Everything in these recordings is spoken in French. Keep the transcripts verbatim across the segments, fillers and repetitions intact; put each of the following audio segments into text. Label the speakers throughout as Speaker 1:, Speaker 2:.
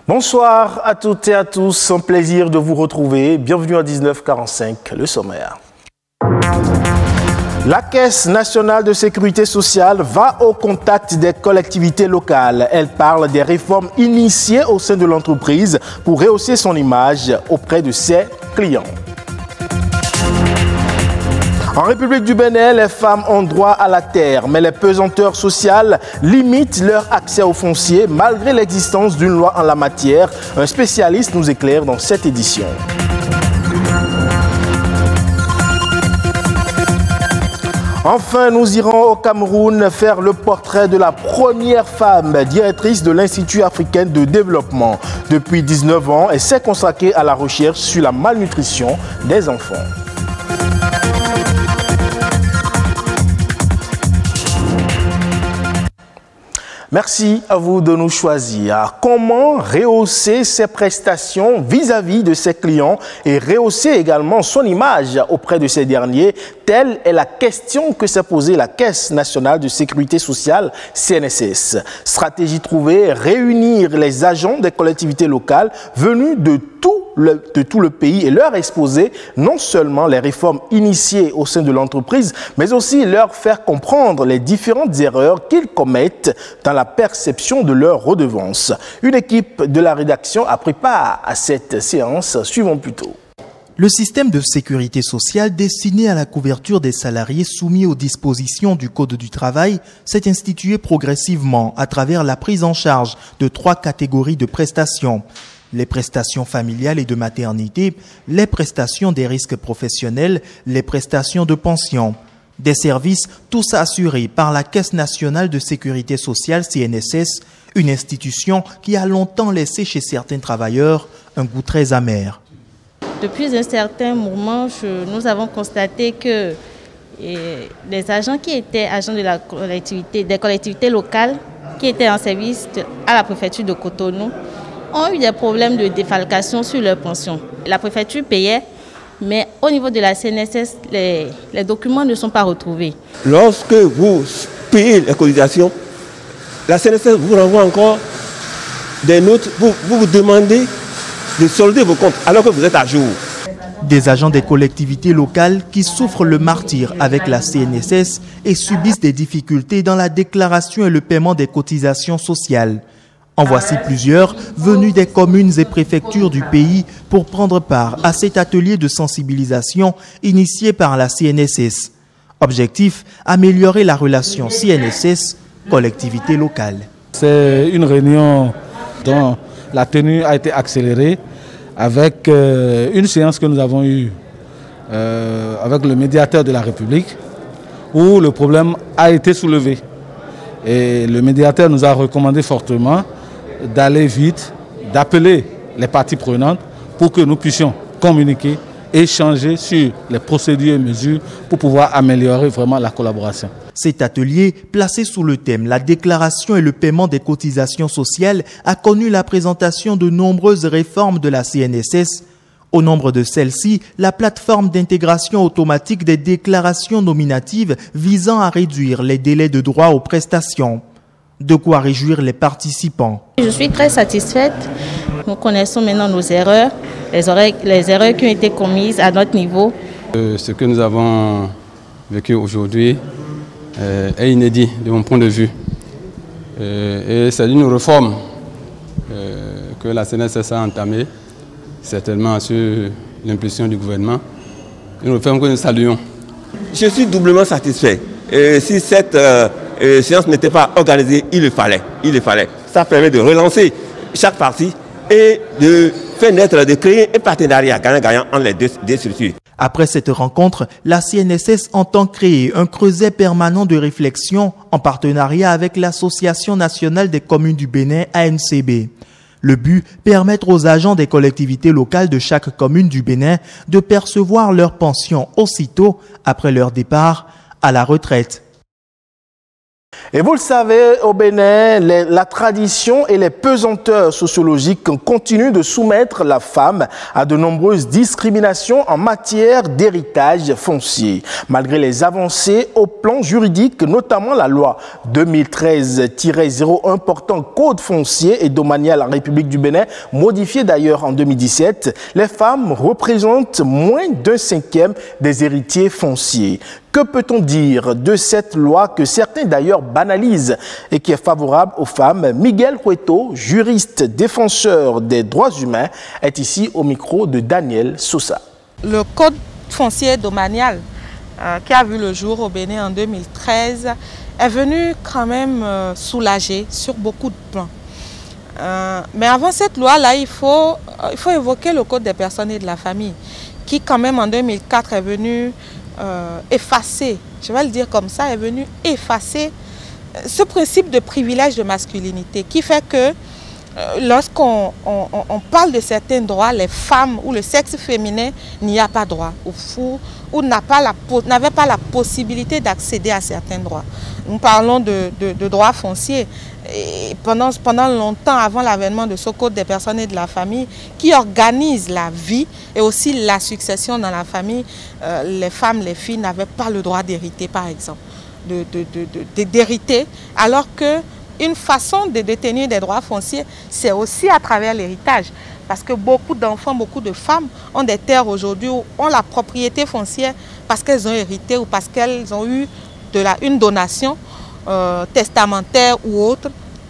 Speaker 1: Bonsoir à toutes et à tous, un plaisir de vous retrouver. Bienvenue à dix-neuf heures quarante-cinq, le sommaire. La Caisse nationale de sécurité sociale va au contact des collectivités locales. Elle parle des réformes initiées au sein de l'entreprise pour rehausser son image auprès de ses clients. En République du Bénin, les femmes ont droit à la terre, mais les pesanteurs sociales limitent leur accès au foncier malgré l'existence d'une loi en la matière. Un spécialiste nous éclaire dans cette édition. Enfin, nous irons au Cameroun faire le portrait de la première femme directrice de l'Institut africain de développement. Depuis dix-neuf ans, elle s'est consacrée à la recherche sur la malnutrition des enfants. Merci à vous de nous choisir. Comment rehausser ses prestations vis-à-vis de ses clients et rehausser également son image auprès de ces derniers? Telle est la question que s'est posée la Caisse nationale de sécurité sociale, C N S S. Stratégie trouvée, réunir les agents des collectivités locales venus de tout le, de tout le pays et leur exposer non seulement les réformes initiées au sein de l'entreprise, mais aussi leur faire comprendre les différentes erreurs qu'ils commettent dans la perception de leurs redevances. Une équipe de la rédaction a pris part à cette séance. Suivons plutôt.
Speaker 2: Le système de sécurité sociale destiné à la couverture des salariés soumis aux dispositions du Code du travail s'est institué progressivement à travers la prise en charge de trois catégories de prestations. Les prestations familiales et de maternité, les prestations des risques professionnels, les prestations de pension. Des services tous assurés par la Caisse nationale de sécurité sociale, C N S S, une institution qui a longtemps laissé chez certains travailleurs un goût très amer.
Speaker 3: Depuis un certain moment, je, nous avons constaté que et, les agents qui étaient agents de la collectivité, des collectivités locales, qui étaient en service de, à la préfecture de Cotonou, ont eu des problèmes de défalcation sur leurs pensions. La préfecture payait, mais au niveau de la C N S S, les, les documents ne sont pas retrouvés.
Speaker 4: Lorsque vous payez les cotisations, la C N S S vous renvoie encore des notes, vous vous, vous demandez de solder vos comptes alors que vous êtes à jour.
Speaker 2: Des agents des collectivités locales qui souffrent le martyre avec la C N S S et subissent des difficultés dans la déclaration et le paiement des cotisations sociales. En voici plusieurs venus des communes et préfectures du pays pour prendre part à cet atelier de sensibilisation initié par la C N S S. Objectif, améliorer la relation C N S S-collectivité locale.
Speaker 5: C'est une réunion dont la tenue a été accélérée avec euh, une séance que nous avons eue euh, avec le médiateur de la République où le problème a été soulevé. Et le médiateur nous a recommandé fortement d'aller vite, d'appeler les parties prenantes pour que nous puissions communiquer, échanger sur les procédures et mesures pour pouvoir améliorer vraiment la collaboration.
Speaker 2: Cet atelier, placé sous le thème « La déclaration et le paiement des cotisations sociales » a connu la présentation de nombreuses réformes de la C N S S. Au nombre de celles-ci, la plateforme d'intégration automatique des déclarations nominatives visant à réduire les délais de droit aux prestations. De quoi réjouir les participants.
Speaker 3: Je suis très satisfaite. Nous connaissons maintenant nos erreurs, les, erreurs, les erreurs qui ont été commises à notre niveau.
Speaker 6: Euh, ce que nous avons vécu aujourd'hui euh, est inédit de mon point de vue. Euh, et c'est une réforme euh, que la C N S S a entamée, certainement sur l'impulsion du gouvernement. Une réforme que nous saluons.
Speaker 4: Je suis doublement satisfait. Et si cette euh, euh, séance n'était pas organisée, il le fallait. Il le fallait. Ça permet de relancer chaque partie et de faire naître, de créer un partenariat gagnant-gagnant entre les deux, deux structures.
Speaker 2: Après cette rencontre, la C N S S entend créer un creuset permanent de réflexion en partenariat avec l'Association nationale des communes du Bénin, A N C B. Le but, permettre aux agents des collectivités locales de chaque commune du Bénin de percevoir leur pension aussitôt après leur départ à la retraite.
Speaker 1: Et vous le savez, au Bénin, les, la tradition et les pesanteurs sociologiques continuent de soumettre la femme à de nombreuses discriminations en matière d'héritage foncier. Malgré les avancées au plan juridique, notamment la loi deux mille treize tiret zéro un portant code foncier et domanial en République du Bénin, modifié d'ailleurs en deux mille dix-sept, les femmes représentent moins d'un cinquième des héritiers fonciers. Que peut-on dire de cette loi que certains d'ailleurs banalisent et qui est favorable aux femmes? Miguel Cueto, juriste défenseur des droits humains, est ici au micro de Daniel Sosa.
Speaker 7: Le code foncier domanial euh, qui a vu le jour au Bénin en deux mille treize est venu quand même euh, soulager sur beaucoup de plans. Euh, mais avant cette loi-là, il faut, il faut évoquer le code des personnes et de la famille qui quand même en deux mille quatre est venu Euh, effacer, je vais le dire comme ça, est venu effacer ce principe de privilège de masculinité qui fait que euh, lorsqu'on on, on parle de certains droits, les femmes ou le sexe féminin n'y a pas droit ou, ou, ou n'avait pas, pas la possibilité d'accéder à certains droits. Nous parlons de, de, de droits fonciers. Et pendant, pendant longtemps, avant l'avènement de ce code des personnes et de la famille, qui organise la vie et aussi la succession dans la famille, euh, les femmes, les filles n'avaient pas le droit d'hériter, par exemple, de, de, de, de, d'hériter, alors qu'une façon de détenir des droits fonciers, c'est aussi à travers l'héritage. Parce que beaucoup d'enfants, beaucoup de femmes ont des terres aujourd'hui, ont la propriété foncière parce qu'elles ont hérité ou parce qu'elles ont eu de la, une donation Euh, testamentaire ou autre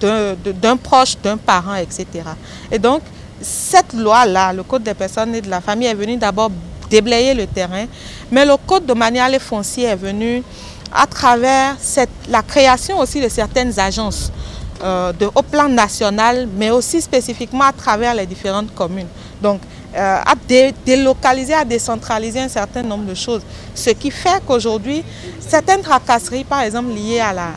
Speaker 7: d'un proche, d'un parent, et cetera. Et donc, cette loi-là, le Code des personnes et de la famille, est venu d'abord déblayer le terrain, mais le Code domanial et foncier est venu à travers cette, la création aussi de certaines agences euh, de, au plan national, mais aussi spécifiquement à travers les différentes communes. Donc, euh, à dé, délocaliser, à décentraliser un certain nombre de choses. Ce qui fait qu'aujourd'hui, certaines tracasseries, par exemple liées à la,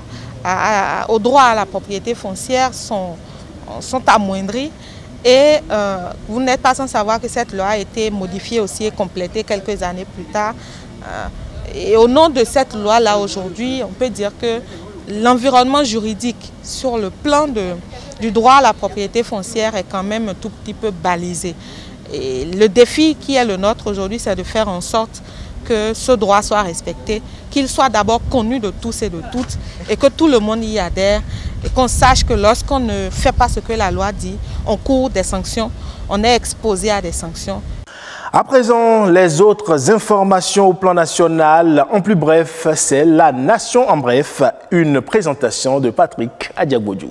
Speaker 7: à, à, au droit à la propriété foncière, sont, sont amoindries. Et euh, vous n'êtes pas sans savoir que cette loi a été modifiée aussi et complétée quelques années plus tard. Euh, et au nom de cette loi-là, aujourd'hui, on peut dire que l'environnement juridique sur le plan de, du droit à la propriété foncière est quand même un tout petit peu balisé. Et le défi qui est le nôtre aujourd'hui, c'est de faire en sorte que ce droit soit respecté, qu'il soit d'abord connu de tous et de toutes, et que tout le monde y adhère, et qu'on sache que lorsqu'on ne fait pas ce que la loi dit, on court des sanctions, on est exposé à des sanctions.
Speaker 1: À présent, les autres informations au plan national. En plus bref, c'est La Nation en bref, une présentation de Patrick Adiagbodjou.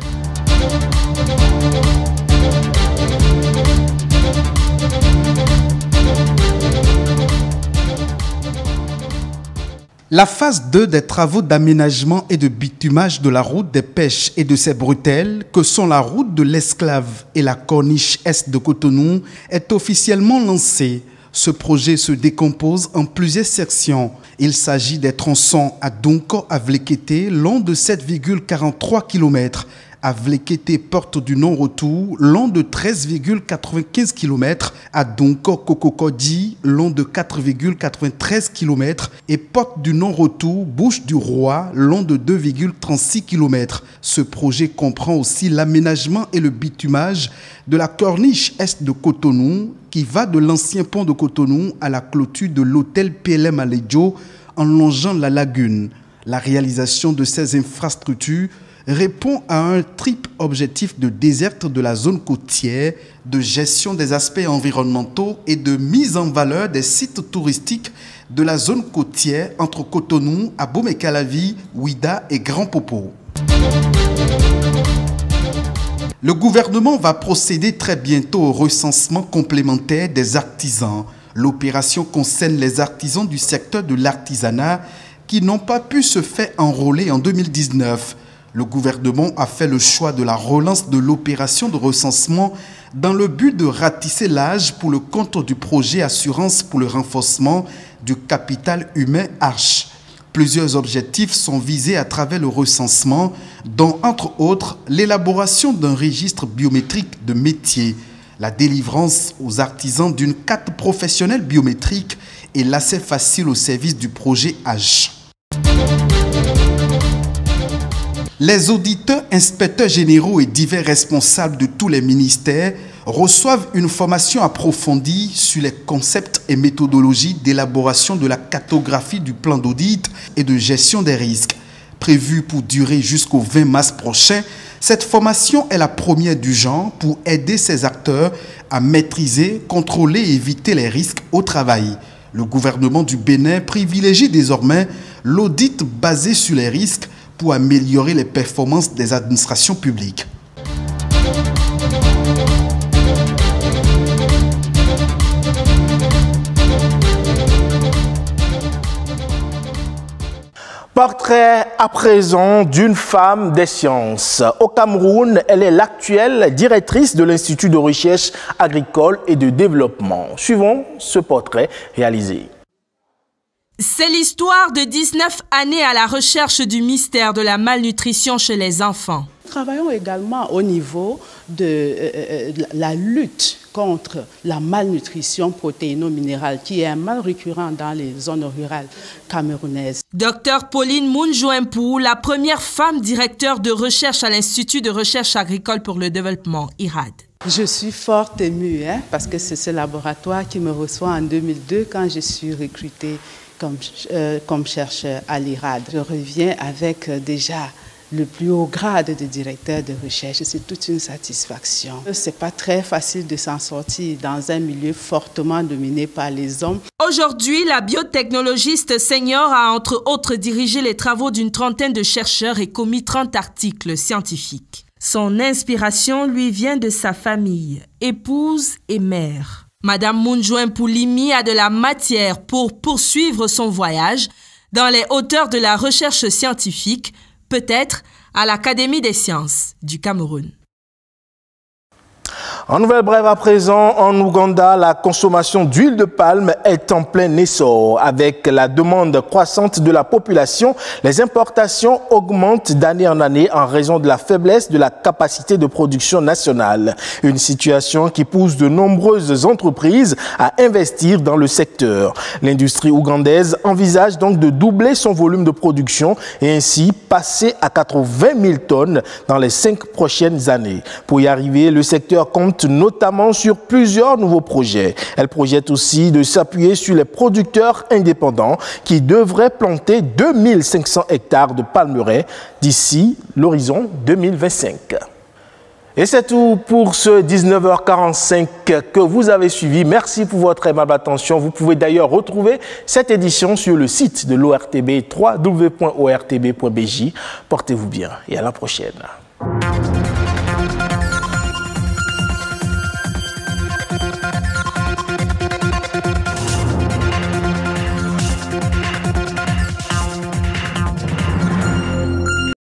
Speaker 8: La phase deux des travaux d'aménagement et de bitumage de la route des pêches et de ses bretelles, que sont la route de l'Esclave et la corniche est de Cotonou, est officiellement lancée. Ce projet se décompose en plusieurs sections. Il s'agit des tronçons à Donko-Avlekete, long de sept virgule quarante-trois kilomètres, Avlekete porte du non-retour, long de treize virgule quatre-vingt-quinze kilomètres, à Donko-Kokokodi, long de quatre virgule quatre-vingt-treize kilomètres, et porte du non-retour, Bouche du Roi, long de deux virgule trente-six kilomètres. Ce projet comprend aussi l'aménagement et le bitumage de la corniche est de Cotonou, qui va de l'ancien pont de Cotonou à la clôture de l'hôtel P L M Aledjo, en longeant la lagune. La réalisation de ces infrastructures répond à un triple objectif de déserte de la zone côtière, de gestion des aspects environnementaux et de mise en valeur des sites touristiques de la zone côtière entre Cotonou, Abomey-Calavi, Ouidah et Grand Popo. Le gouvernement va procéder très bientôt au recensement complémentaire des artisans. L'opération concerne les artisans du secteur de l'artisanat qui n'ont pas pu se faire enrôler en deux mille dix-neuf. Le gouvernement a fait le choix de la relance de l'opération de recensement dans le but de ratisser l'âge pour le compte du projet Assurance pour le renforcement du capital humain Arche. Plusieurs objectifs sont visés à travers le recensement, dont entre autres l'élaboration d'un registre biométrique de métiers, la délivrance aux artisans d'une carte professionnelle biométrique et l'accès facile au service du projet H. Les auditeurs, inspecteurs généraux et divers responsables de tous les ministères reçoivent une formation approfondie sur les concepts et méthodologies d'élaboration de la cartographie du plan d'audit et de gestion des risques. Prévue pour durer jusqu'au vingt mars prochain, cette formation est la première du genre pour aider ces acteurs à maîtriser, contrôler et éviter les risques au travail. Le gouvernement du Bénin privilégie désormais l'audit basé sur les risques pour améliorer les performances des administrations publiques.
Speaker 1: Portrait à présent d'une femme des sciences. Au Cameroun, elle est l'actuelle directrice de l'Institut de recherche agricole et de développement. Suivons ce portrait réalisé.
Speaker 9: C'est l'histoire de dix-neuf années à la recherche du mystère de la malnutrition chez les enfants.
Speaker 10: Nous travaillons également au niveau de, euh, de la lutte contre la malnutrition protéino-minérale qui est un mal récurrent dans les zones rurales camerounaises.
Speaker 9: Docteur Pauline Mounjouempou, la première femme directeur de recherche à l'Institut de recherche agricole pour le développement, I R A D.
Speaker 10: Je suis fort émue hein, parce que c'est ce laboratoire qui me reçoit en deux mille deux quand je suis recrutée comme, euh, comme chercheur à l'I R A D. Je reviens avec euh, déjà le plus haut grade de directeur de recherche. C'est toute une satisfaction. Ce n'est pas très facile de s'en sortir dans un milieu fortement dominé par les hommes.
Speaker 9: Aujourd'hui, la biotechnologiste senior a entre autres dirigé les travaux d'une trentaine de chercheurs et commis trente articles scientifiques. Son inspiration lui vient de sa famille, épouse et mère. Madame Mounjouempou Limi a de la matière pour poursuivre son voyage dans les hauteurs de la recherche scientifique, peut-être à l'Académie des sciences du Cameroun.
Speaker 1: En nouvelle brève à présent, en Ouganda, la consommation d'huile de palme est en plein essor. Avec la demande croissante de la population, les importations augmentent d'année en année en raison de la faiblesse de la capacité de production nationale. Une situation qui pousse de nombreuses entreprises à investir dans le secteur. L'industrie ougandaise envisage donc de doubler son volume de production et ainsi passer à quatre-vingt mille tonnes dans les cinq prochaines années. Pour y arriver, le secteur compte notamment sur plusieurs nouveaux projets. Elle projette aussi de s'appuyer sur les producteurs indépendants qui devraient planter deux mille cinq cents hectares de palmeraies d'ici l'horizon deux mille vingt-cinq. Et c'est tout pour ce dix-neuf heures quarante-cinq que vous avez suivi. Merci pour votre aimable attention. Vous pouvez d'ailleurs retrouver cette édition sur le site de l'O R T B, w w w point o r t b point b j. Portez-vous bien et à la prochaine.